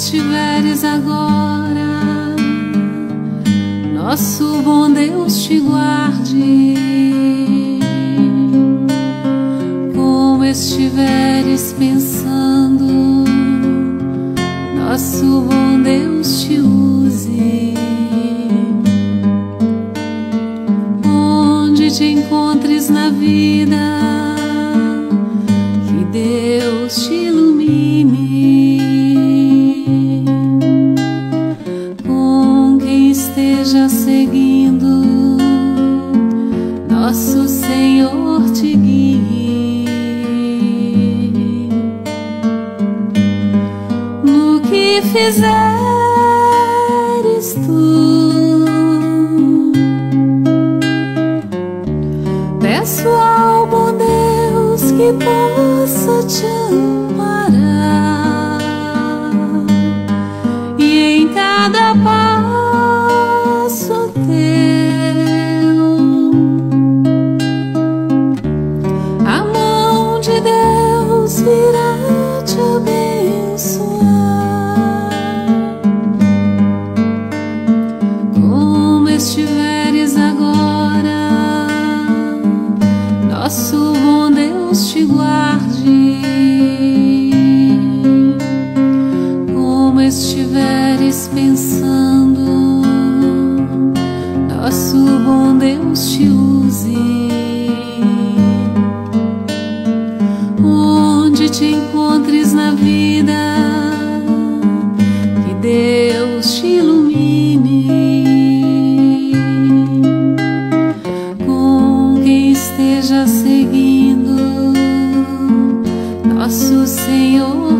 estiveres agora, nosso bom Deus te guarde. Como estiveres pensando, nosso bom Deus te use. Onde te encontres na vida, que Deus te ilumine. Com quem esteja seguindo, nosso Senhor te guie. No que fizeres tu, peço ao bom Deus que possa te amparar, e em cada passo teu a mão de Deus virá te abençoar. Como estiveres agora, nosso bom Deus te guarde. Como estiveres pensando, nosso bom Deus te use. Onde te encontres na vida, que Deus te ilumine. Com quem esteja seguindo, nosso Senhor